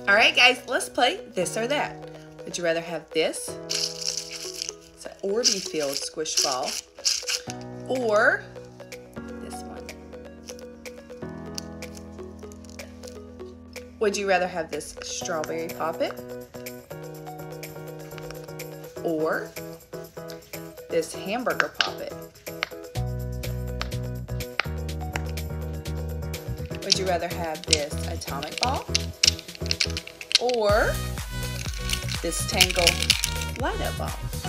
Alright guys, let's play this or that. Would you rather have this? It's an Orby filled squish ball. Or this one. Would you rather have this strawberry poppet? Or this hamburger poppet? Would you rather have this atomic ball? Or this Tangle light up ball?